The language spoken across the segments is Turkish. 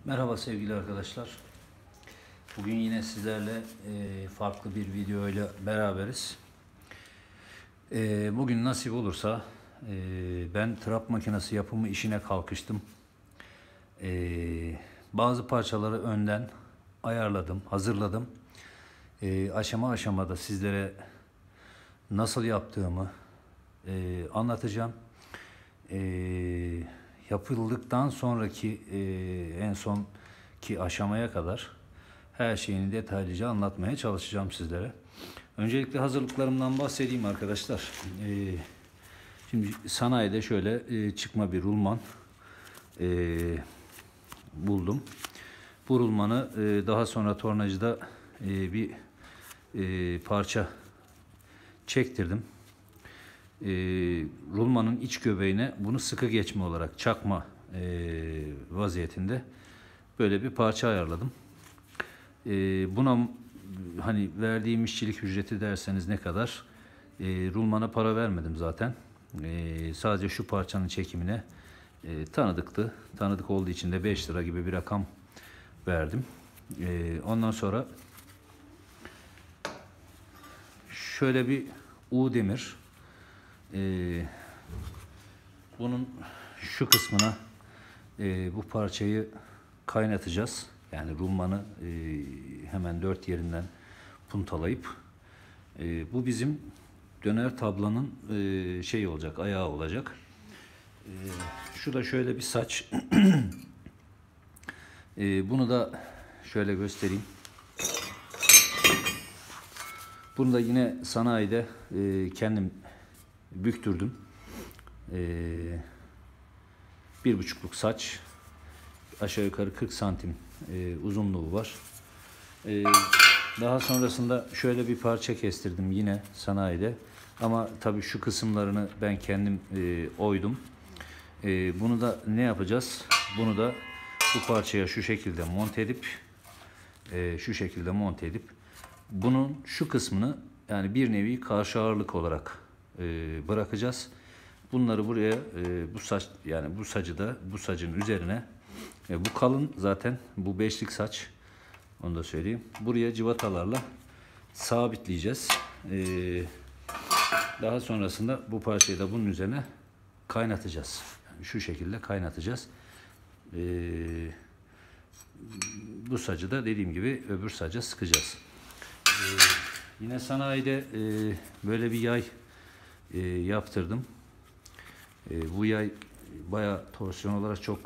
Merhaba sevgili arkadaşlar. Bugün yine sizlerle farklı bir video ile beraberiz. Bugün nasip olursa ben trap makinesi yapımı işine kalkıştım. Bazı parçaları önden ayarladım, hazırladım. Aşama aşamada sizlere nasıl yaptığımı anlatacağım. Yapıldıktan sonraki en sonki aşamaya kadar her şeyini detaylıca anlatmaya çalışacağım sizlere. Öncelikle hazırlıklarımdan bahsedeyim arkadaşlar. Şimdi sanayide şöyle çıkma bir rulman buldum. Bu rulmanı daha sonra tornacıda bir parça çektirdim. Rulmanın iç göbeğine bunu sıkı geçme olarak çakma vaziyetinde böyle bir parça ayarladım. Buna hani verdiğim işçilik ücreti derseniz ne kadar? Rulmana para vermedim zaten. Sadece şu parçanın çekimine tanıdıktı. Tanıdık olduğu için de 5 lira gibi bir rakam verdim. Ondan sonra şöyle bir U demir. Bunun şu kısmına bu parçayı kaynatacağız. Yani rulmanı hemen 4 yerinden puntalayıp bu bizim döner tablanın şey olacak, ayağı olacak. Şu da şöyle bir saç. Bunu da şöyle göstereyim. Bunu da yine sanayide kendim büktürdüm. 1,5'luk saç, aşağı yukarı 40 santim uzunluğu var. Daha sonrasında şöyle bir parça kestirdim yine sanayide. Ama tabii şu kısımlarını ben kendim oydum. Bunu da ne yapacağız? Bunu da bu parçaya şu şekilde monte edip bunun şu kısmını yani bir nevi karşı ağırlık olarak bırakacağız. Bunları buraya bu saç yani bu sacın üzerine bu kalın zaten bu 5'lik saç, onu da söyleyeyim. Buraya cıvatalarla sabitleyeceğiz. Daha sonrasında bu parçayı da bunun üzerine kaynatacağız. Yani şu şekilde kaynatacağız. Bu sacı da dediğim gibi öbür saca sıkacağız. Yine sanayide böyle bir yay yaptırdım. Bu yay bayağı torsiyon olarak çok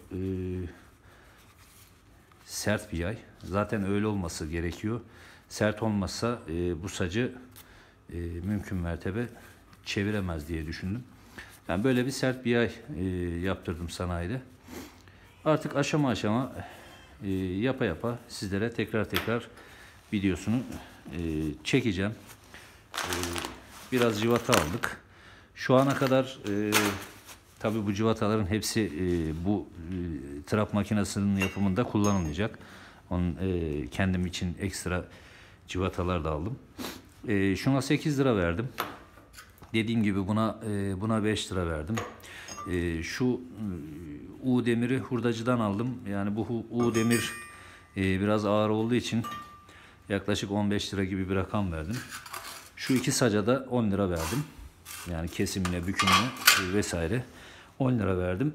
sert bir yay. Zaten öyle olması gerekiyor. Sert olmazsa bu sacı mümkün mertebe çeviremez diye düşündüm. Yani böyle bir sert bir yay yaptırdım sanayide. Artık aşama aşama yapa yapa sizlere tekrar videosunu çekeceğim. Biraz cıvata aldık. Şu ana kadar tabii bu cıvataların hepsi bu trap makinesinin yapımında kullanılmayacak. Onun kendim için ekstra cıvatalar da aldım. Şuna 8 lira verdim. Dediğim gibi buna 5 lira verdim. Şu U demiri hurdacıdan aldım. Yani bu U demir biraz ağır olduğu için yaklaşık 15 lira gibi bir rakam verdim. Şu iki saca da 10 lira verdim. Yani kesimine, bükümüne vesaire 10 lira verdim.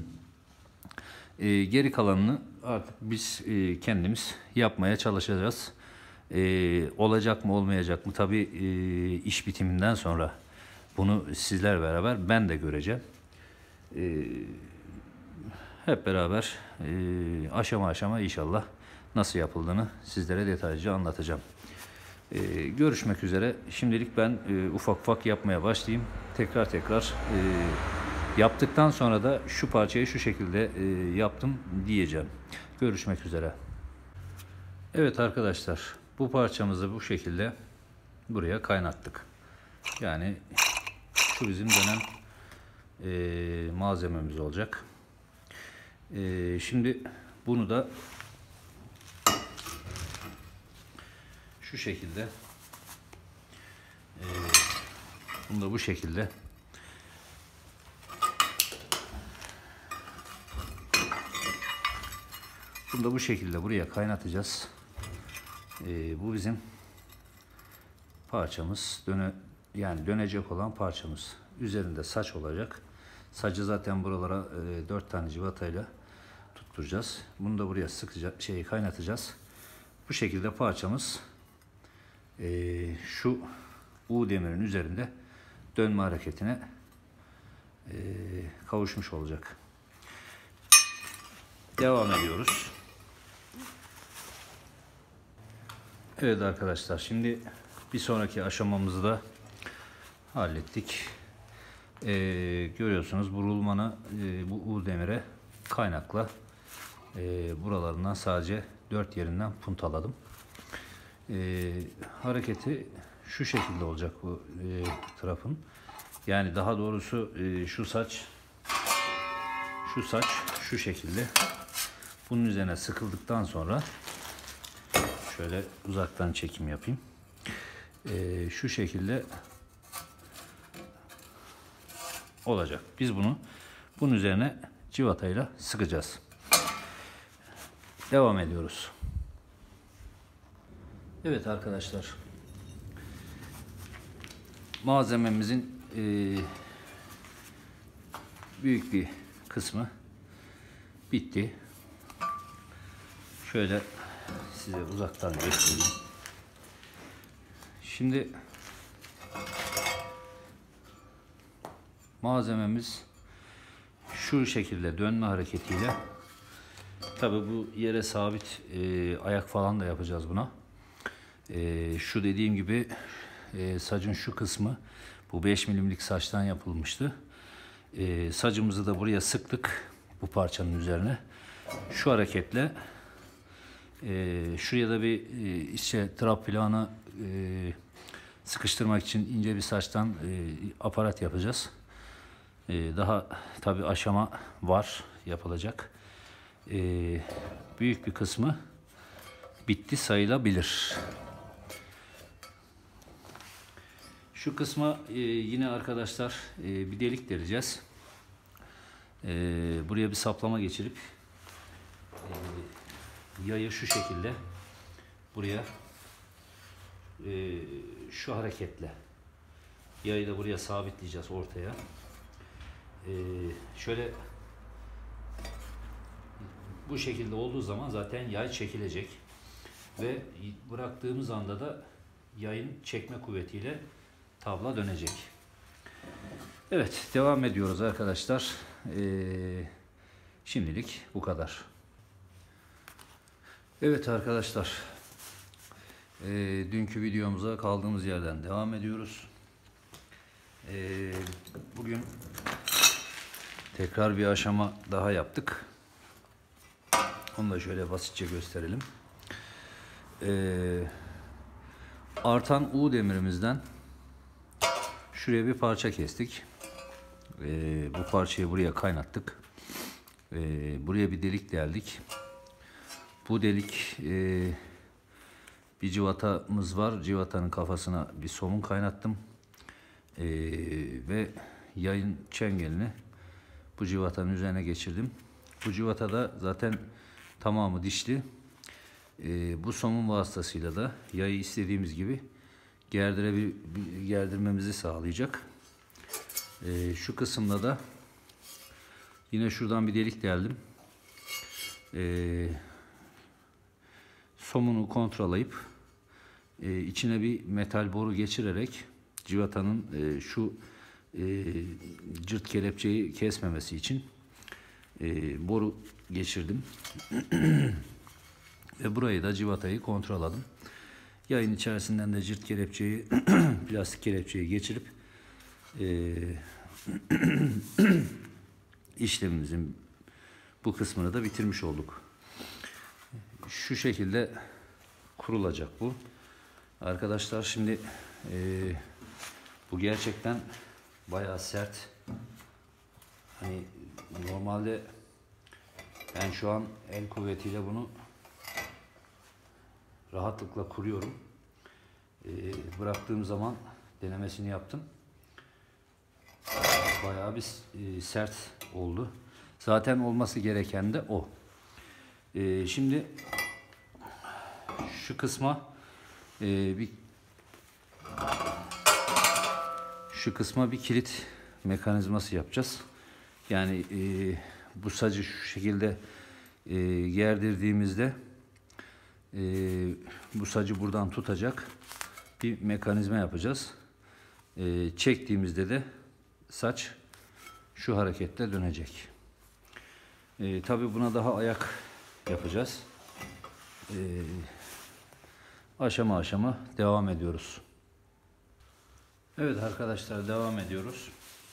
Geri kalanını artık biz kendimiz yapmaya çalışacağız. Olacak mı olmayacak mı? Tabii iş bitiminden sonra bunu sizler beraber ben de göreceğim. Hep beraber aşama aşama inşallah nasıl yapıldığını sizlere detaylıca anlatacağım. Görüşmek üzere. Şimdilik ben ufak yapmaya başlayayım. Tekrar yaptıktan sonra da şu parçayı şu şekilde yaptım diyeceğim. Görüşmek üzere. Evet arkadaşlar, bu parçamızı bu şekilde buraya kaynattık. Yani şu bizim dönem malzememiz olacak. Şimdi bunu da şu şekilde bunu da bu şekilde Bunu da bu şekilde buraya kaynatacağız. Bu bizim parçamız. Yani dönecek olan parçamız. Üzerinde saç olacak. Sacı zaten buralara 4 tane civatayla tutturacağız. Bunu da buraya kaynatacağız. Bu şekilde parçamız şu U demirin üzerinde dönme hareketine kavuşmuş olacak. Devam ediyoruz. Evet arkadaşlar, şimdi bir sonraki aşamamızı da hallettik. Görüyorsunuz bu rulmanı bu U demire kaynakla buralarından sadece 4 yerinden puntaladım. Hareketi şu şekilde olacak bu trapın. Yani daha doğrusu şu saç şu şekilde. Bunun üzerine sıkıldıktan sonra şöyle uzaktan çekim yapayım. Şu şekilde olacak. Biz bunun üzerine civatayla sıkacağız. Devam ediyoruz. Evet arkadaşlar, malzememizin büyük bir kısmı bitti. Şöyle size uzaktan göstereyim. Şimdi malzememiz şu şekilde dönme hareketiyle, tabi bu yere sabit ayak falan da yapacağız buna. Şu dediğim gibi sacın şu kısmı bu 5 milimlik saçtan yapılmıştı. Sacımızı da buraya sıktık bu parçanın üzerine. Şu hareketle şuraya da bir trap plağına sıkıştırmak için ince bir saçtan aparat yapacağız. Daha tabi aşama var yapılacak. Büyük bir kısmı bitti sayılabilir. Şu kısma yine arkadaşlar bir delik deleceğiz. Buraya bir saplama geçirip yayı şu şekilde buraya şu hareketle yayı da buraya sabitleyeceğiz ortaya. Şöyle bu şekilde olduğu zaman zaten yay çekilecek ve bıraktığımız anda da yayın çekme kuvvetiyle tabla dönecek. Evet, devam ediyoruz arkadaşlar. Şimdilik bu kadar. Evet arkadaşlar, dünkü videomuza kaldığımız yerden devam ediyoruz. Bugün tekrar bir aşama daha yaptık. Onu da şöyle basitçe gösterelim. Artan U demirimizden şuraya bir parça kestik. Bu parçayı buraya kaynattık. Buraya bir delik deldik. Bu delik bir civatamız var. Civatanın kafasına bir somun kaynattım. Ve yayın çengelini bu civatanın üzerine geçirdim. Bu civatada zaten tamamı dişli. Bu somun vasıtasıyla da yayı istediğimiz gibi gerdirmemizi sağlayacak. Şu kısımda da yine şuradan bir delik deldim. Somunu kontrollayıp içine bir metal boru geçirerek civatanın şu cırt kelepçeyi kesmemesi için boru geçirdim. Ve burayı da civatayı kontrolladım. Yayın içerisinden de cırt kelepçeyi plastik kelepçeyi geçirip işlemimizin bu kısmını da bitirmiş olduk. Şu şekilde kurulacak bu. Arkadaşlar şimdi bu gerçekten bayağı sert. Hani normalde ben şu an el kuvvetiyle bunu rahatlıkla kuruyorum. Bıraktığım zaman denemesini yaptım. Bayağı bir sert oldu. Zaten olması gereken de o. Şimdi şu kısma bir kilit mekanizması yapacağız. Yani bu sacı şu şekilde gerdirdiğimizde bu sacı buradan tutacak bir mekanizma yapacağız. Çektiğimizde de saç şu hareketle dönecek. Tabii buna daha ayak yapacağız. Aşama aşama devam ediyoruz. Evet arkadaşlar, devam ediyoruz.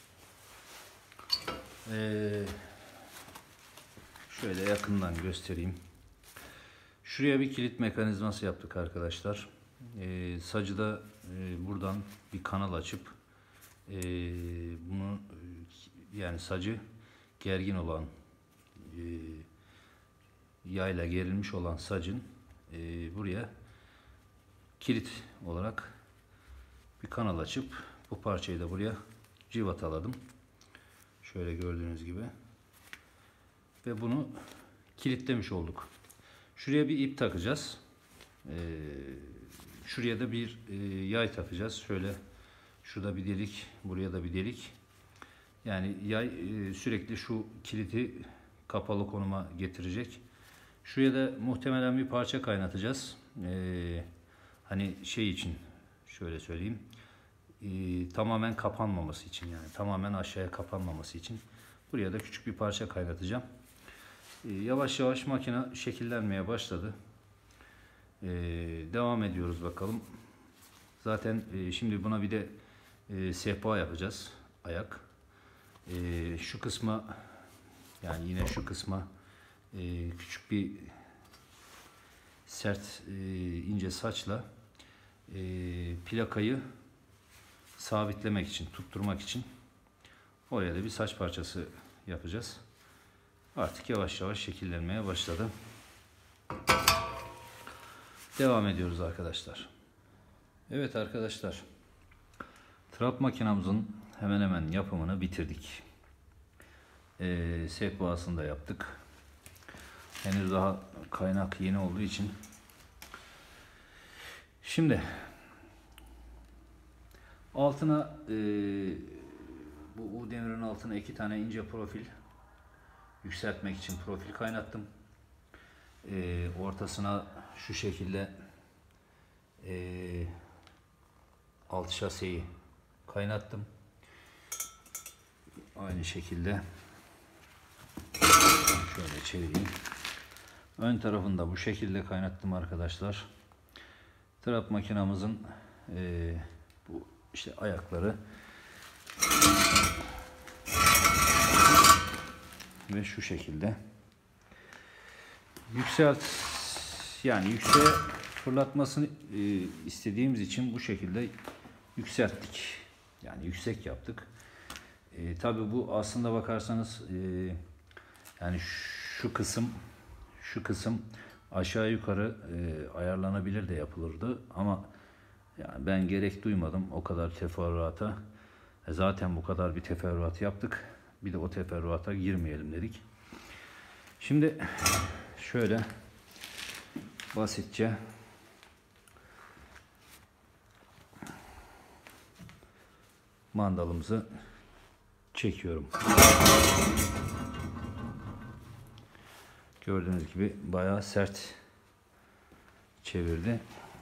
Şöyle yakından göstereyim. Şuraya bir kilit mekanizması yaptık arkadaşlar. Sacı da buradan bir kanal açıp bunu, yani sacı gergin olan, yayla gerilmiş olan sacın buraya kilit olarak bir kanal açıp bu parçayı da buraya civataladım. Şöyle gördüğünüz gibi. Ve bunu kilitlemiş olduk. Şuraya bir ip takacağız. Şuraya da bir yay takacağız. Şöyle şurada bir delik, buraya da bir delik. Yani yay sürekli şu kilidi kapalı konuma getirecek. Şuraya da muhtemelen bir parça kaynatacağız. Hani şey için, şöyle söyleyeyim. Tamamen kapanmaması için, yani tamamen aşağıya kapanmaması için buraya da küçük bir parça kaynatacağım. Yavaş yavaş makine şekillenmeye başladı. Devam ediyoruz bakalım. Zaten şimdi buna bir de sehpa yapacağız. Ayak. Şu kısma, yani yine şu kısma küçük bir sert ince saçla plakayı sabitlemek için, tutturmak için oraya da bir saç parçası yapacağız. Artık yavaş yavaş şekillenmeye başladı. Devam ediyoruz arkadaşlar. Evet arkadaşlar, trap makinamızın hemen hemen yapımını bitirdik. Sehpasını da yaptık. Henüz daha kaynak yeni olduğu için. Şimdi altına bu demirin altına 2 tane ince profil yükseltmek için profil kaynattım. Ortasına şu şekilde alt şaseyi kaynattım. Aynı şekilde şöyle çevireyim. Ön tarafını da bu şekilde kaynattım arkadaşlar. Trap makinamızın bu işte ayakları ve şu şekilde yani yükseğe fırlatmasını istediğimiz için bu şekilde yükselttik. Yani yüksek yaptık. Tabii bu aslında bakarsanız yani şu kısım aşağı yukarı ayarlanabilir de yapılırdı ama yani ben gerek duymadım o kadar teferruata. Zaten bu kadar bir teferruat yaptık. Bir de o teferruata girmeyelim dedik. Şimdi şöyle basitçe mandalımızı çekiyorum. Gördüğünüz gibi bayağı sert çevirdi.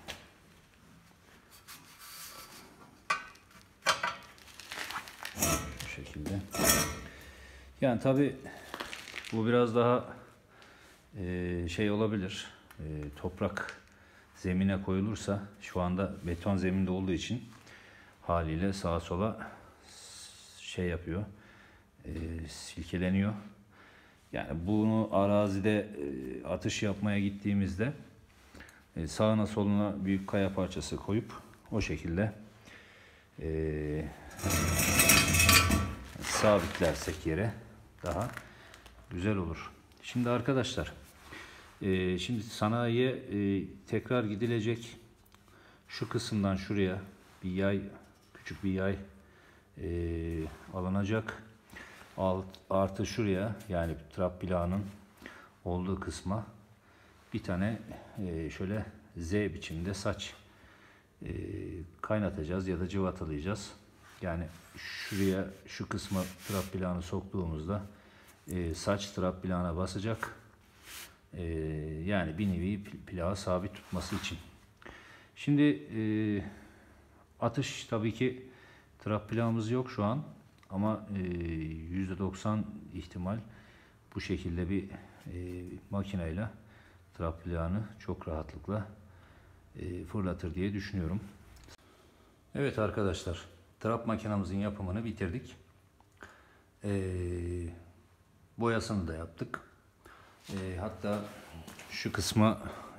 Bu şekilde. Yani tabi bu biraz daha şey olabilir. Toprak zemine koyulursa, şu anda beton zeminde olduğu için haliyle sağa sola şey yapıyor. Silkeleniyor. Yani bunu arazide atış yapmaya gittiğimizde sağına soluna büyük kaya parçası koyup o şekilde sabitlersek yere daha güzel olur. Şimdi arkadaşlar, şimdi sanayiye tekrar gidilecek. Şu kısımdan şuraya bir yay, küçük bir yay alınacak. Artı şuraya, yani trap plağının olduğu kısma bir tane şöyle Z biçimde saç kaynatacağız ya da cıvatalayacağız. Yani şuraya, şu kısma trap plağını soktuğumuzda saç trap plağına basacak. Yani bir nevi plağı sabit tutması için. Şimdi atış tabii ki trap plağımız yok şu an ama %90 ihtimal bu şekilde bir makineyle trap plağını çok rahatlıkla fırlatır diye düşünüyorum. Evet arkadaşlar, trap makinamızın yapımını bitirdik. Boyasını da yaptık. Hatta şu kısma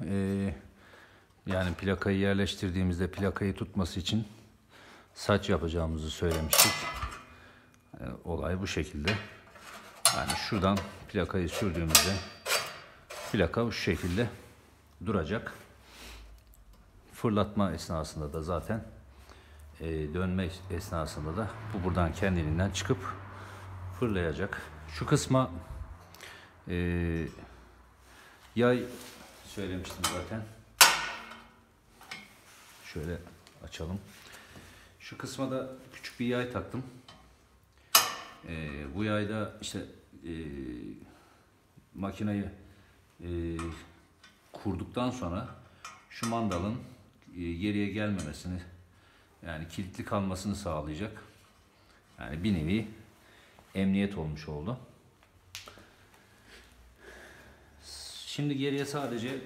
yani plakayı yerleştirdiğimizde plakayı tutması için saç yapacağımızı söylemiştik. Olay bu şekilde. Yani şuradan plakayı sürdüğümüzde plaka bu şekilde duracak. Fırlatma esnasında da zaten dönme esnasında da bu buradan kendiliğinden çıkıp fırlayacak. Şu kısma yay söylemiştim zaten. Şöyle açalım. Şu kısma da küçük bir yay taktım. Bu yayda işte makineyi kurduktan sonra şu mandalın geriye gelmemesini, yani kilitli kalmasını sağlayacak. Yani bir nevi emniyet olmuş oldu. Şimdi geriye sadece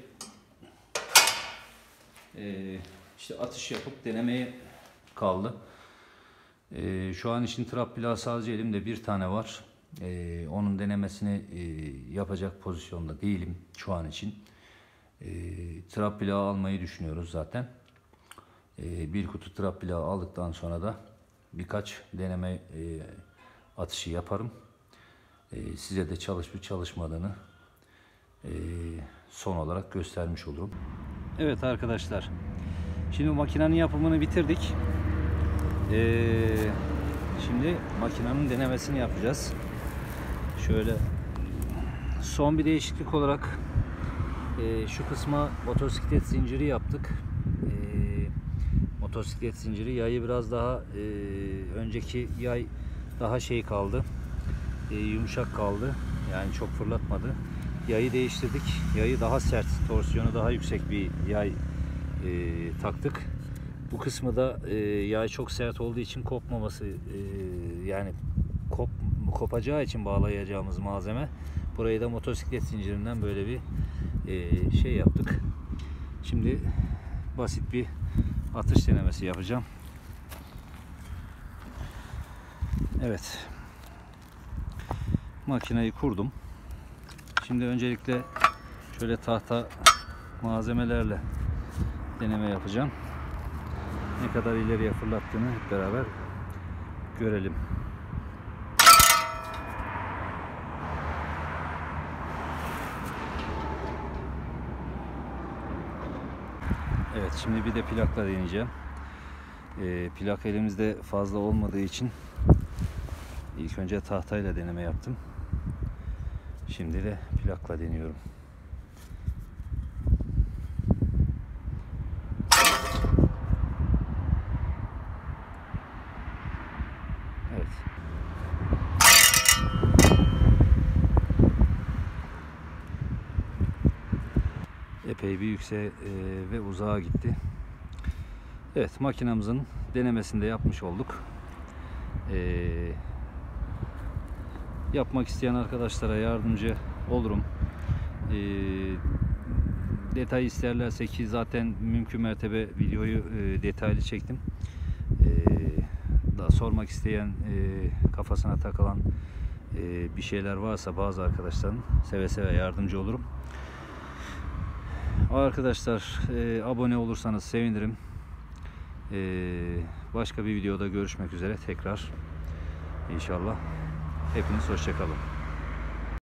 işte atış yapıp denemeye kaldı. Şu an için trap plağı sadece elimde bir tane var. Onun denemesini yapacak pozisyonda değilim şu an için. Trap plağı almayı düşünüyoruz zaten. Bir kutu trap plağı aldıktan sonra da birkaç deneme atışı yaparım. Size de çalışıp çalışmadığını son olarak göstermiş olurum. Evet arkadaşlar, şimdi makinenin yapımını bitirdik. Şimdi makinenin denemesini yapacağız. Şöyle son bir değişiklik olarak şu kısma motosiklet zinciri yaptık. Motosiklet zinciri yayı biraz daha önceki yay daha şey kaldı, yumuşak kaldı, yani çok fırlatmadı. Yayı değiştirdik. Yayı daha sert, torsiyonu daha yüksek bir yay taktık. Bu kısmı da yay çok sert olduğu için kopmaması, yani kopacağı için bağlayacağımız malzeme. Burayı da motosiklet zincirinden böyle bir şey yaptık. Şimdi basit bir atış denemesi yapacağım. Evet. Makineyi kurdum. Şimdi öncelikle şöyle tahta malzemelerle deneme yapacağım. Ne kadar ileriye fırlattığını hep beraber görelim. Evet, şimdi bir de plakla deneyeceğim. Plak elimizde fazla olmadığı için ilk önce tahtayla deneme yaptım. Şimdi de plakla deniyorum. Evet. Epey bir yükseğe ve uzağa gitti. Evet, makinamızın denemesini de yapmış olduk. Yapmak isteyen arkadaşlara yardımcı olurum. Detay isterlerse, ki zaten mümkün mertebe videoyu detaylı çektim. Daha sormak isteyen, kafasına takılan bir şeyler varsa bazı arkadaşların seve seve yardımcı olurum. Arkadaşlar, abone olursanız sevinirim. Başka bir videoda görüşmek üzere tekrar inşallah. Hepiniz hoşça kalın.